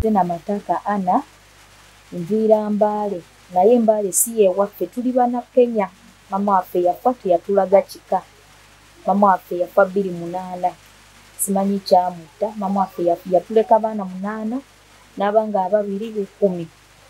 na mataka ana nvira Mbale naye Mbale si yewaffe tuli bana Kenya. Mama waffe yafa teyatulaga kika. Mama waffe yafa 28 simanyi kyamutta. Mama waffe yatuleka baana 8 n'abanga 2 10.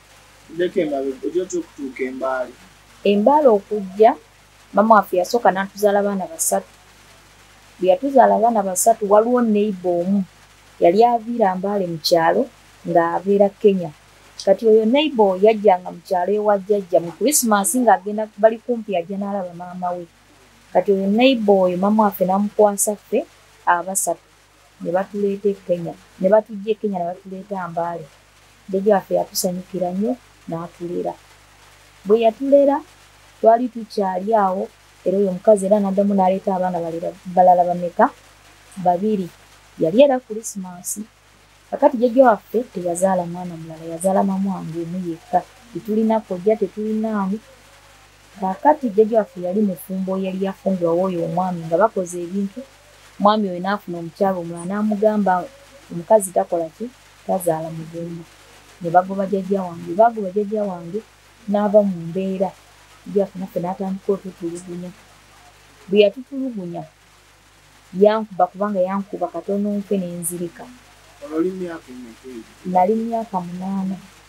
Embale okujja mama waffe yasooka n'atuzaala baana 3. Bwe yatuzaala baana 3 waliwo neighbor omu yali aviira Mbale mu kyalo ng'abeera Kenya. Kati oyo neighbor yajjanga mu kyalo ewa jjajja mu Christmas ng'agenda bali kumpi ajja n'alaba maama we. Kati oyo neighbor oyo mama waffe n'amukwasa ffe abasatu ne batuleeta e Kenya. Ne batujja e Kenya ne batuleeta Mbale. Jjajja waffe yatusanyukira nnyo n'atulera. Bwe yatulera twali tukyali awo era oyo omukazi era n'addamu n'aleeta abaana balala bameka 2. Yali era Christmas. Kakati jjajja waffe teyazaala mwana mulala, yazaala maama wange omu yekka. Tetulina kojja, tetulina ani. Kakati jjajja waffe yali mufumbo yali yafumbirwa w'oyo omwami nga bakoze ebintu. Mwami oyo n'afuna omukyalo omulala n'amugamba omukazi takola ki tazaala mugumba. Ne bagoba jjajja wange. Bagoba jjajja wange n'ava mu mbeera. Jjajja waffe naffe n'atandika otutulugunya. Bwe yatutulugunya yankuba kubanga yankuba katono nfe n'enzirika. Nali myaka 8.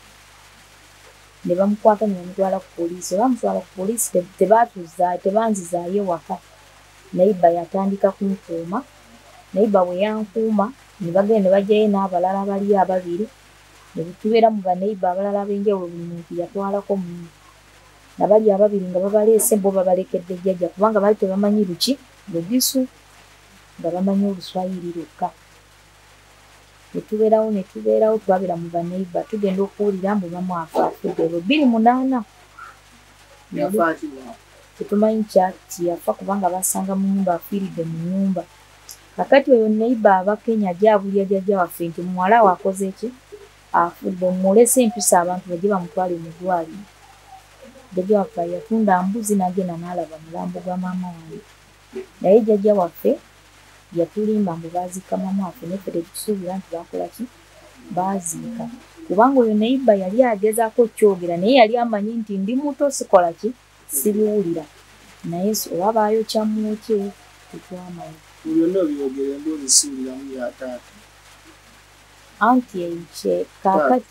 Ne bamukwata ne bamutwala ku poliisi. Bamutwala ku poliisi tebanzizaayo waka. Neighbor yatandika kunkuuma. Neighbor bwe yankuuma ne bagenda ne bajjayo n'abalala bali 2. Ne tubeera mu baneighbor abalala ab'enjawulo buli muntu yatwalako munne. Nabali 2 nga babaleese bo babalekedde jjajja kubanga baali tebamanyi luki Lugisu nga bamanyi Oluswayiri lwokka. Ne tubeerawo twabeera mu baneighbor tugenda okuwulira mbu mama waffe afudde. 28 tetumanyi kyafa kubanga basanga mu nnyumba afiiridde mu nnyumba. Kakati oyo neighbor aba Kenya ajabulya jjajja waffe nti muwala we akoze ki afudde, mulese empisa abantu bajje bamutwale mu ddwaliro. Jjajja waffe yatunda mbuzi n'agenda n'alaba mulambo gwa maama wange. Naye jjajja waffe yatulimba mbu baziika maama waffe neffe tetusuubira nti bakola ki baziika. Kubanga oyo neighbor yali agezaako kyogera naye yali amanyi nti ndi muto sikola ki sibiwulira. Naye olwabaayo kyamwokye tetwamanyi. Anti enkye kakati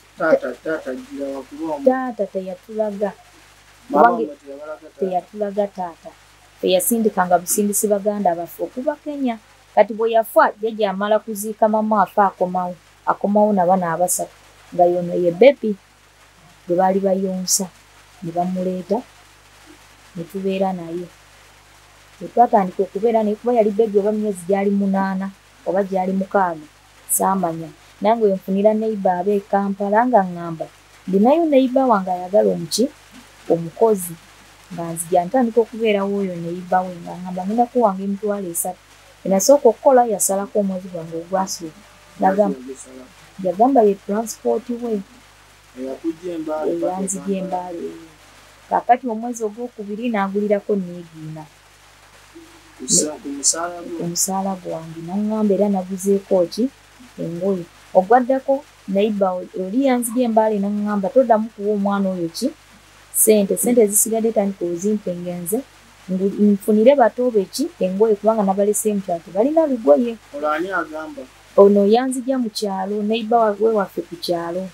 taata teyatulaga. Kubange teyatulaga taata. Teyasindikanga busindisi baganda baffe okuva Kenya. Kati bwe yafa jjajja amala kuziika mama waffe akomawo n'abaana 3 nga yono ye bebi gwe baali bayonsa. Ne bamuleeta ne tubeera naye. Twatandika okubeera naye kuba yali bebi oba myezi gyali 8 oba gyali 6 saamanya. Nange we nfunira neighbor ab'e Kampala nga ngamba ndinayo neighbor wange ayagala omukozi nga nzija ntandika okubeerawo oyo neighbor we nga ngamba ngenda kuwanga emitwalo 3. Enasooka okukola yasalako omwezi gwange ogwasooka. Yagamba ye transport we eyanzigya Embale. Kakati omwezi ogwokubiri n'agulirako neegiina omusaala gwange n'angamba era naguzeeko ki engoye. Ogwaddako neighbor oli yanzigya Embale n'angamba toddamu kuwa omwana oyo ki sente ezisigadde tandika ozimpe ngenze nfunire bato be ki engoye kubanga nabalese mu kyalo tebalina lugoye. Ono yanzigya mu kyalo neighbor we waffe ku kyalo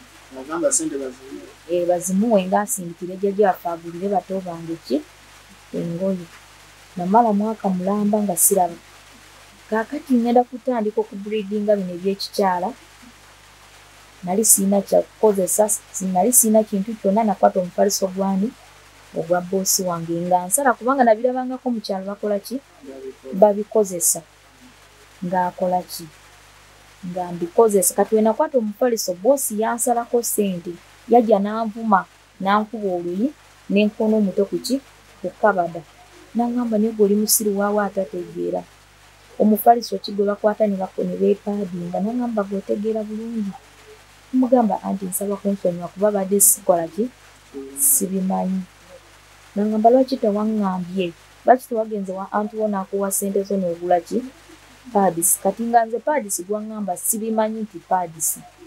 bazimuwe ng'asindikire jjajja waffe agulire bato bange ki engoye. Namala mwaka mulamba nga siraba. Kakati ngenda kutandika okubreedinga bino ebyekikyala. Nali sina kyakukozesa, nali sina kintu kyonna. Nakwata omufaliso gwani ogwa boosi wange nga nsala kubanga nabirabangako mu kyalo bakola ki babikozesa ng'akola ki nga mbikozesa. Kati we nakwata omufaliso boosi yansalako sente yajja n'anvuma n'ankuba oluyi n'enkoona omuto ku ki ku kabada. N'angamba naye gwe oli musiru waawo atategeera omufaliso ki gwe bakwata ne beepaadinga. N'angamba gw'otegeera bulungi. Mugamba anti nsaba kunsonyiwa kuba badde sikola ki sibimanyi. N'angamba lwaki tewaŋŋambye, lwaki tewagenze wa anti wo n'akuwa ssente zo n'ogula ki paadisi. Kati nga nze paadisi gwaŋŋamba sibimanyi nti paadisi.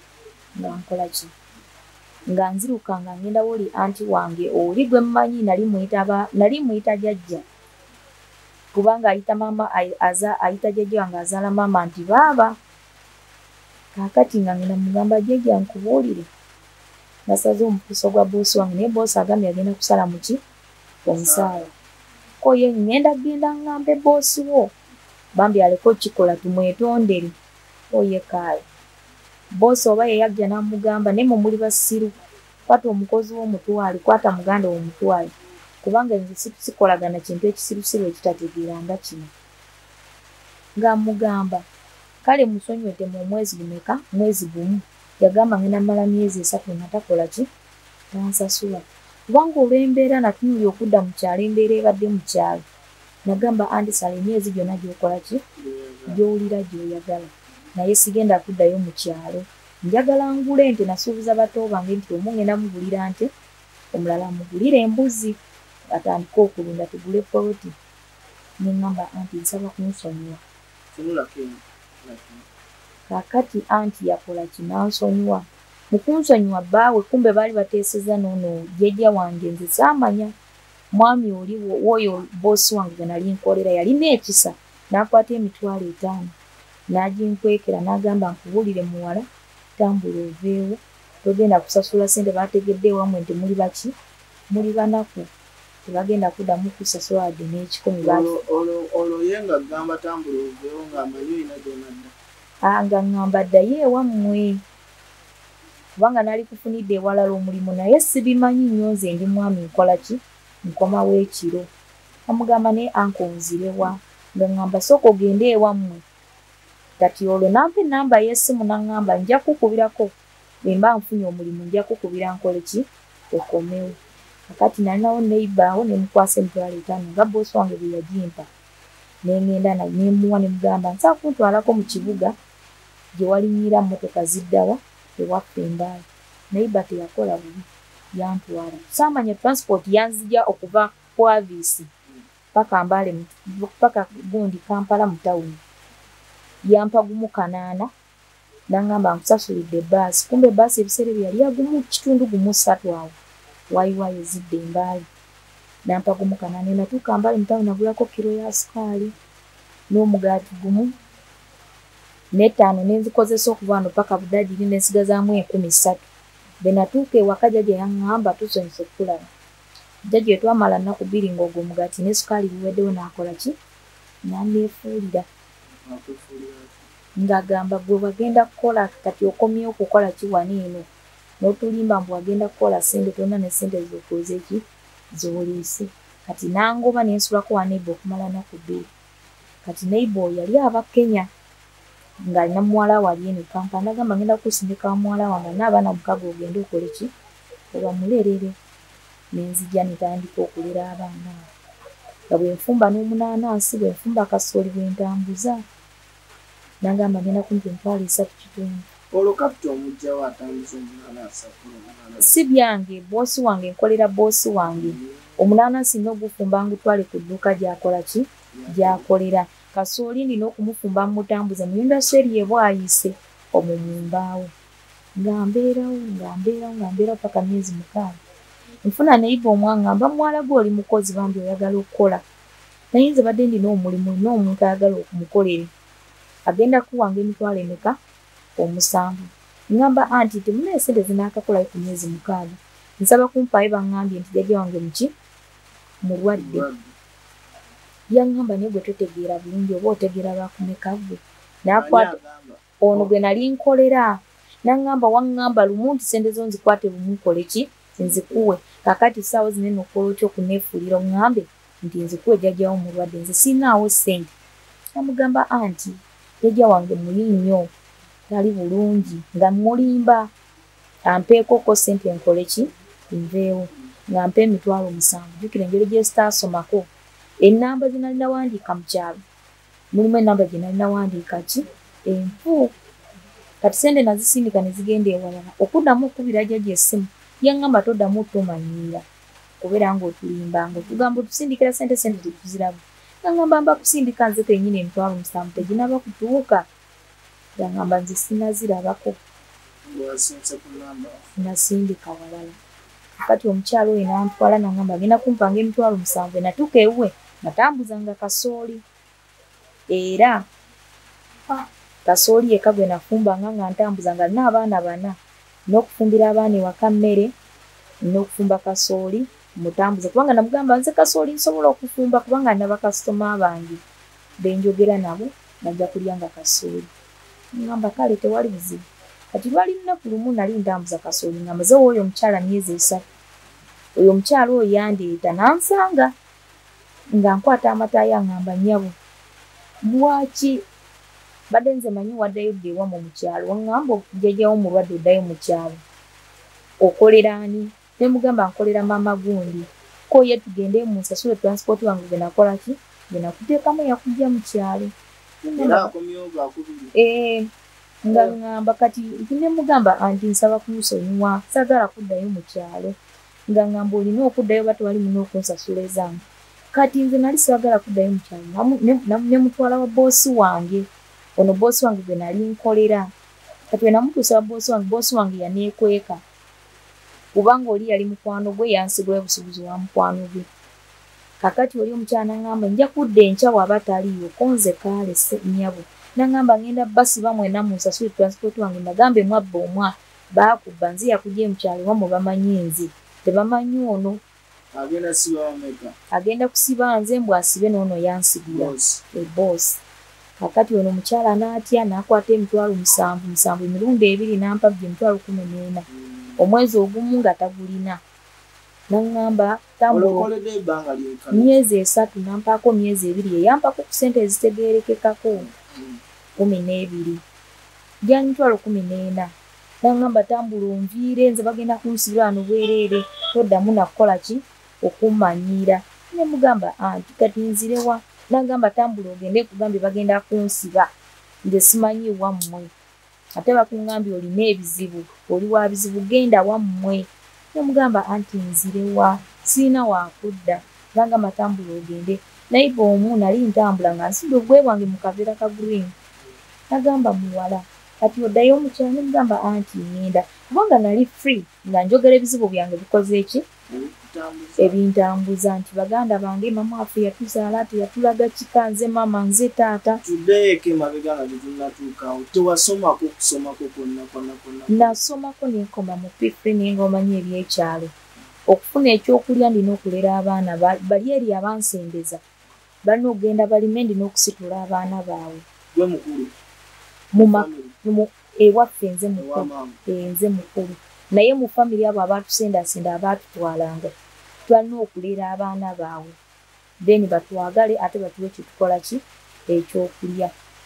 nga nkola ki nga nziruka nga ngenda woli anti wange oli gwe mmanyi nali muyita jjajja kubanga ayita mama ayita jjajja wange azaala mama nti baaba kaakati nga ngenda mugamba jjajja nkubuulire nasaze omupiso gwa boosi wange naye boosi agambye agenda kusala muki omusaala koye ngenda genda ngambe boosi wo bambi aleko kikola tumwetondere oye kaayo boosi oba yeyajja n'amugamba naye muli basiru kwata omukozi w'omutwale kwata muganda w'omutwale kubanga nze sikolagana kintu ekisirusiru ekitategeera nga kino ng'amugamba kale musonyiwete mu mwezi gumeka mwezi gumu yagamba ngenda mala myezi 3 nga takola ki tansasula kubanga olw'embeera natunuulira okudda mu kyalo embeera ebadde mu kyalo nagamba andisala emyezi gyonna gy'okola ki gy'owulira gy'oyagala naye sigenda kuddayo mu kyalo njagala ngule nti nasuubiza bato bange nti omu ngenda mugulira nte omulala mugulira embuzi atandika okulunda tugule poloti neŋŋamba anti nsaba kunsonyiwa kaakati anti yakola kinansonyiwa mu kunsonyiwa bbaawe kumbe baali bateeseza noono jjajja wange nze saamanya mwami oli woyo boosi wange gwe nali nkolera yalina ekisa n'akwata $5,000 n'aginkwekera n'agamba nkubuulire muwala tambula oveewo togenda kusasula ssente baategedde ewammwe nti muli baki muli banaku tebagenda kuddamu kusasula wadde n'ekikumi olwo ye nga gamba tambula oveewo ng'amanyi olina gy'onadda nga ŋŋamba ddayo ewammwe kubanga nali kufunidde ewalala omulimu naye sibimanyi nnyo nze ndi mwami nkola ki nkomawo ekiro amugamba naye ankonzirewa nga ŋŋamba sooka ogende ewammwe kati olwo nampa ennamba y'essimu naŋŋamba nja kukubirako bwe mba nfunye omulimu nja kukubira nkole ki okomewo kakati nalinawo neighbor ne mukwasa $5,000 nga boosi wange bwe yagimpa neŋŋenda nemuwa ne mugamba nsaa kuntwalako mu kibuga gye walinnyira mmotoka ziddawa ewaffe embaala neighbor teyakola bubi yantwala saamanya transport yanzija okuva ku avisi paka gundi Kampala mu tawuni yampa gumu 8 nangamba nkusasulidde bbaasi kumbe bbaasi ebiseera bye yali agumu kitundu gumu 3 awo wayiwayo zidde embaali nampa gumu 8 natuuka Mbale mu tawuni nagulako kiro ya sukaali n'omugaati gumu n'ettaano nenzikozesa okuva wano paka Budagiri nensigazaamu 13 bwe natuuka ewaka jjajja yaŋŋamba tusonyise okukulaba jjajja twamala nnaku 2 ng'ogwo omugaati ne sukaali biweddewo n'akola ki n'anneefuulira ng'agamba gwe wagenda kukola kati okomyewo okukola ki wano eno n'otulimba mbu wagenda kukola ssente tonna ne ssente z'okoze ki z'oliise kati nangoba nensulako wa neighbor okumala nnaku 2 kati neighbor yali aba Kenya ng'alina muwala wali eno Kampala nagamba ngenda kusindika muwala wange n'abaana 6 ogende okole ki obamulerere nenzija netandika okulera abaana nga bwenfumba n'omunaanansi bwenfumba kasooli bwentambuza nagamba ngenda kumpi $3.5 olwo kapita omugjawo atambuza omunaanansi si byange boosi wange nkolera boosi wange omunaanansi n'ogufumba ngutwale ku dduuka gyakola ki gyakolera kasooli nina okumufumba mutambuza mu indasiteri ye bwayise omwo mu mbaawo ngambeerawo paka myezi 6 nfuna neighbor omwangamba muwala gwe oli mukozi bambi oyagala okukola naye nze badde ndina omulimu n'omuntu ayagala okumukolera agenda kuwanga emitwalo emeka 7 ngamba anti temunaye ssente zinaakakolayo ku myezi 6 nsaba kumpaayo baŋŋambye nti jjajja wange muki mulwadde yaŋŋamba naye gwe totegeera bulungi oba otegeera lwakumeka gwe n'akwata ono gwe nali nkolera naŋŋamba waŋŋamba lumu nti ssente zo nzikwate lumu nkole ki nzikuwe kakati ssaawa zino nokola otya okuneefuulira oŋŋambe nti nzikuwe jjajjawo mulwadde nze siinaawo ssente namugamba anti jjajja wange muli nnyo tali bulungi nga mulimba ampeekoko ssente nkole ki nveewo nga mpa $7,000 jjukira engeri gye sitaasomako ennamba ze nali nawandiika mu kyalo mulimu ennamba gye nali nawandiika ki enfu kati ssente nazisindika ne zigenda ewalala okuddamu okubira jjajja essimu yaŋŋamba toddamu otumanyiira kubeera ng'otulimbanga otugamba otusindikira ssente tetuziraba naŋŋamba mba kusindika nze kennyini $7,000 teginaba kutuuka yaŋŋamba nze sinazirabako ng'asinze ku namba nasindika walala. Kati omukyalo oyo n'antwala n'angamba agenda kumpanga emitwalo 7 natuuka ewuwe natambuzanga kasooli era kasooli yekka gwe nafumbanga nga ntambuzanga alina abaana 4 n'okufumbira abaana ewaka mmere n'okufumba kasooli mutambuze kubanga namugamba nze kasooli nsobola okufumba kubanga nina bakasitoma bange benjogera nabo najja kulyanga kasooli. Ngamba kale tewali buzibu. Kati lwali lunaku lumu nali ntambuza kasooli nga maze oyo omukyala myezi 3. Oyo omukyala oyo yandeeta nansanga nga nkwata amataaya ngamba nnyabo lwaki badde nze manyi waddayo dde ewa mu mukyalo ngamba okujjajawo mulwadde oddayo mu kyalo okolera ani? Ne mugamba nkolera mama gundi ko ye tugende mu nsasule transport wange gwe nakola ki gwe nakuteekamu yakujja mu kyalo. Nga ngamba kati ne mugamba anti nsaba kumusonyiwa sagala kuddayo mu kyalo nga ngamba olina okuddayo batwali muno okunsasula ezange. Kati nze nali sagala kuddayo mu kyalo ne mutwala wa boosi wange ono boosi wange gwe nali nkolera. Kati we namutuusa boosi wange yaneekweka kubanga oli yali mukwano gwe yansigula busubuzi wa mukwano gwe. Kakati oli omukyala n'angamba nja kudda enkya bw'aba taliiyo konze kaale nnyabo n'angamba ngenda basi bamwena mu nsasule transport wange nagambe mwabba omwa baakubba nze yakujja mu kyalo wamwe bamanyi nze tebamanyi ono agenda kusiba nze mbw asibe n'ono yansigula eboosi. Kakati ono omukyala n'atya n'akwata emitwalo 7 emirundi 2 n'ampa emitwalo 14 omwezi ogumu nga tagulina. N'angamba tambula myezi 3 nampaako myezi 2 eyampako ku ssente ezitegeerekekako 12 gya mitwalo 14. N'angamba tambula onviire nze bagenda kunsibira wano bwereere toddamu nakukola ki okumanyiira. Ne mugamba anti kati nzirewa? N'angamba tambula ogende kugambye bagenda kunsiba nze simanyi wammwe ate bakungambye olina ebizibu oli wa bizibu genda wammwe. Ne mugamba anti nzirewa sirina wakudda. N'angamba tambula ogende. Nayiba omu nali ntambula nga nsudde obugwe bwange mu kaveera ka green. N'agamba muwala kati oddayo omukyala? Ne mugamba anti ngenda kubanga nali free nga njogera ebizibu byange bikoze eki ebintambuza nti baganda bange mama waffe yatuzaala teyatulaga kika nze mama nze taata. Tuddeeko emabega nga tetunnatuukawo tewasomako okusomako kwonna. Nasomako nenkoma mu P3 naye nga omanyi ebyekyalo okufuna ekyokulya ndina okulera abaana bali eri abansembeza balina okugenda balime ndina okusitula abaana baabwe. Gwe mukulu ewaffe nze mukulu naye mu famire abo abaatusendasenda abaatutwalanga twalina okulera abaana baabwe then batwagale ate batuwe kitukola ki ekyokulya.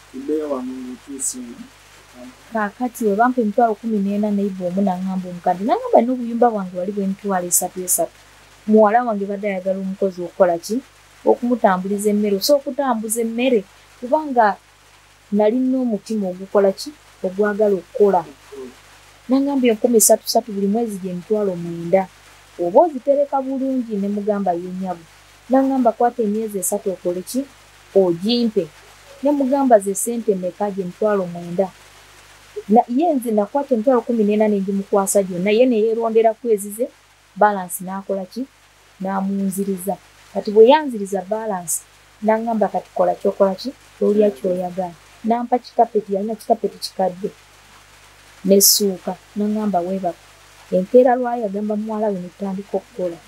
Kaakati we bampa emitwalo 14 nayiba omu n'angamba omukadde n'angamba n'obuyumba bwange wali bw'emitwalo 3 muwala wange badde ayagala omukozi okukola ki okumutambuliza emmere so okutambuza emmere kubanga nali n'omutima ogukola ki ogwagala okukola. N'angamba 13 buli mwezi gye mitwalo 9 oba ozitereka bulungi. Ne mugamba yennyabo. N'angamba kwata emyezi 3 okole ki ogimpe. Ne mugamba ze sente meka gye mitwalo 9 ye nze nakwata emitwalo 14 nengimukwasa gyonna ye ne yeerondera kwezize balance n'akola ki n'amunziriza. Kati bwe yanziriza balance n'angamba kati kola kyokola ki olya kyoyagala. Nampa kikapeti yalina kikapeti kikadde n'essuuka n'angamba weebaka. Enkeera lwayo agamba muwala we netutandika okukola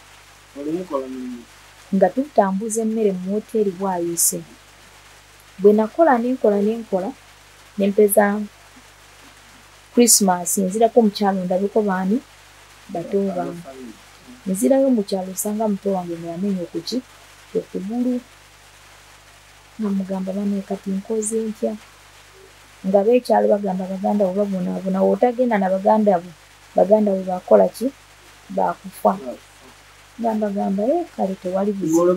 nga tutambuza emmere mu woteeri bwayise. Bwe nakola nenkola nempeza Christmas nzirako omukyalo ndabeko baani bato bange. Nzirayo omukyalo osanga muto wange neyamenya okuki okugulu. Namugamba bane kati nkoze ntya nga beekyalo bagamba baganda bo babonaabona wotagenda na baganda bo bakola ki bakufa. Gamba kale tewali buzibu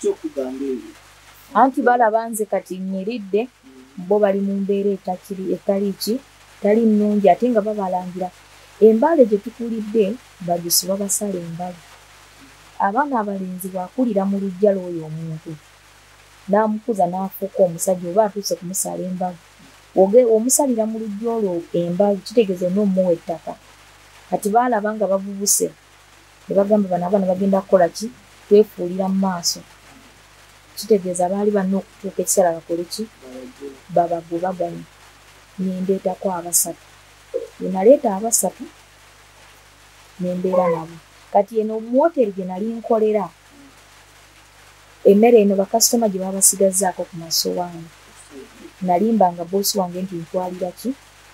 anti balaba nze kati nyiridde bo bali mu mbeera etali nnungi ate nga babalangira embale gye tukulidde bagisuba basala embale. Abaana abalenzi bwakulira mu lujja lw'oyo omuntu n'amukuza n'afuuka omusajja oba atuuse kumusala embale omusalira mu lujja olwo emba kitegeeza n'omuwa ettaka kati baalaba nga bavubuse ne bagamba bano abaana bagenda kukola ki twefuulira mu maaso kitegeeza baali balina okutuuka ekiseera bakole ki babagobaganye nendeetako abasatu wenaleeta abasatu nembeera nabo kati eno mu woteri gye nali nkolera emmere eno bakasitoma gye babasigazaako ku masowaani nalimbanga boosi wange nti ntwalira ki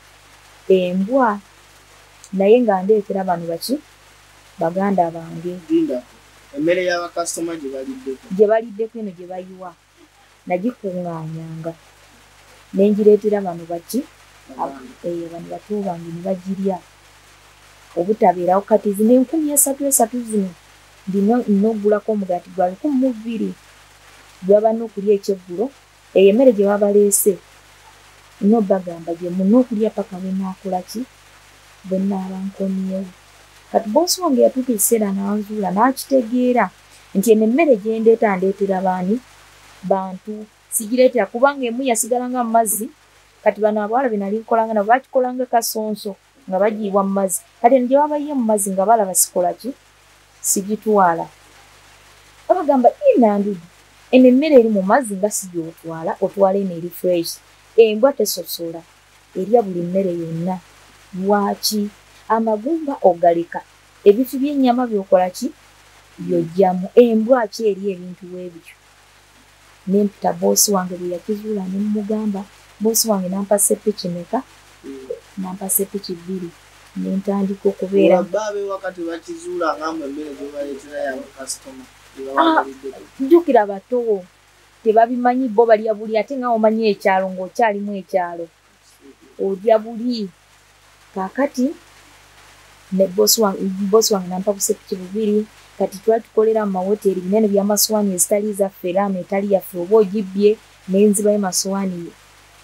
embwa naye nga ndeetera bano baki baganda bange emmere y'abakasitoma gye baliddeko eno gye bayiwa nagikuŋŋaanyanga nengireetera bano baki bano bato bange ne bagirya obutabeerawo kati zino 3,000 zino ndina n'oggulako omugaati gwa 1,200 gwaba n'okulya ekyeggulo eyo emmere gye babaleese nobagamba gye muna okulya paka bwe naakola ki bwe naaba nkomyewo kati boosi wange yatuuka ekiseera n'anzuula n'akitegeera nti eno emmere gye ndeeta ndeetera baani bantu sigireetera kubanga emu yasigalanga mu mazzi kati bano abawala be nali nkolanga nabo bakikolanga kasonso nga bagiibwa mu mazzi kati eno gye babayiye mu mazzi nga balaba sikola ki sigitwala babagamba inandudi eno emmere eri mu mazzi nga sigyotwala otwala eno eri fresh embwa tesosola erya buli mmere yonna lwaki amagumba ogaleka ebifi by'ennyama byokola ki byojjamu embwa ki eri ebintu bwebityo nempita boosi wange bwe yakizuula ne mugamba boosi wange nampa sepiki meka nampa sepiki 2 nentandika okubeera baabe wakati bakizuula ngamba emmere gye baleetera y'abakasitoma jjukira bato tebabimanyi bo balya buli ate nga omanyi ekyalo ng'okyalimu ekyalo olya buli kaakati ne boosi wange nampa busepiki 2 kati twali tukolera mu mawoteri binene by'amasowaani ezitali zaffe raama etali yaffe oba ogibbye nenzibayo masowaani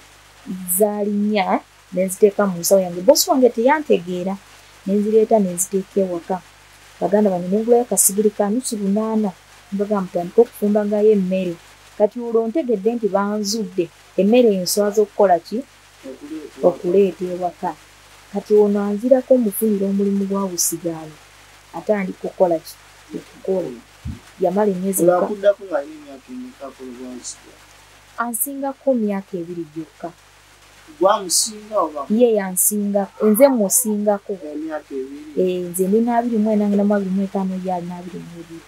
zaalinya nenziteeka mu nsawo yange boosi wange teyantegeera nenzireeta nenziteeka ewaka baganda bange nengulayo kasigiri ka nusu 8 mbaga mutandika okufumba ngayo emmere kati olwo ntegedde nti banzudde emmere ensowa z'okukola ki okuleeta ewaka kati ono anzirako omufunira omulimu gwa busigaalo atandika okukola ki okukola yamala emyezi ansingako myaka 2 gyokka ye yansingako nze musingako nze ndina 24 na 25 ye alina 22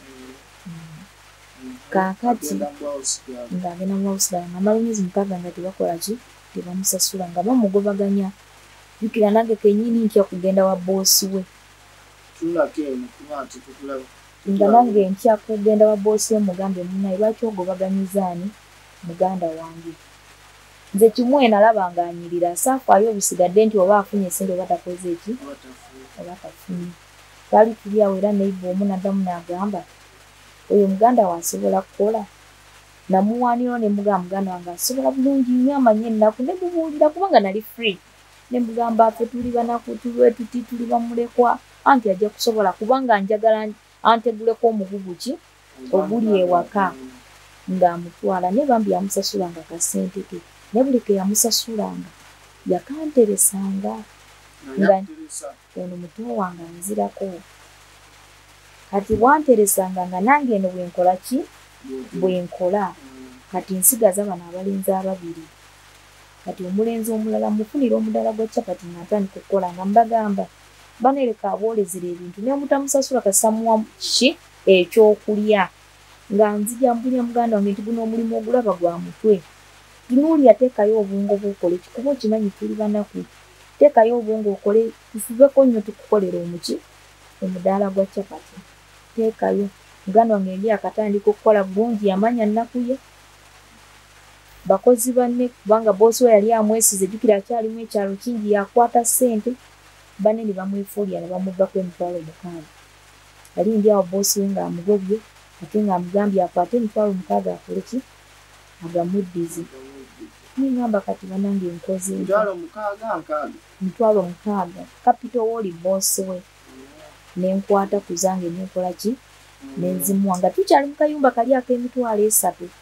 kaakati ng'agenda mu bawusigala ng'amala emyezi 6 nga tebakola ki tebamusasula nga bamugobaganya jjukira nange kennyini ntya kugenda wa boosi we nga nange ntya kugenda wa boosi we mugambe munaye lwaki ogobaganyizaani muganda wange nze kimu enalaba nga anyirira saafaayo bisigadde nti oba afunye esente oba takoze eki oba tafunye twali tuli awo era neiba omu naddamu n'agamba oyo muganda waasobola kukola namuwaaniro ne mugamba muganda wange asobola bulungi nnyo amanyi ennaku ne mubuulira kubanga nali free ne mugamba ffe tuli banaku tulwe tuti tuli bamulekwa anti ajja kusobola kubanga njagala anteguleko omugugu ki oguli ewaka ng'amutwala ne bambi yamusasulanga kasente ke ne buli ke yamusasulanga yakanteresanga nga ono muto wange anzirako kati bwanteresanga nga nange eno bwenkola ki bwenkola kati nsigaza bano abalenzi 2 kati omulenzi omulala mufunira omudala gwa capati natandika okukola nga mbagamba banereka aboolezera ebintu ne mutamusasula kasamuwa ki ekyokulya nga nzija mbulya muganda wange nti guno omulimu ogulaba gwa mutwe ginuuli ateekayo obwongo bwokole kikuba okimanyi tuli banaku teekayo obwongo okole tufubeko nnyo tukukolera omuki omudaala gwa capati teekayo muganda wange yali akatandika okukola bulungi yamanya nnaku ye bakozi banne kubanga boosi we yali amwesize jjukira akyalimu ekyalo kingi yakwata ssente banne ne bamwefuulira ne bamubbako 6,000 yali ndi awo boosi we ng'amugobye ate ng'amugambye akwate 6,000 akole ki agamuddize ningamba kati banange nkoze 6,000 kapito wooli boosi we nenkwata ku zange nenkola ki nenzimuwa nga tukyali mu kayumba kali ak'emitwalo 3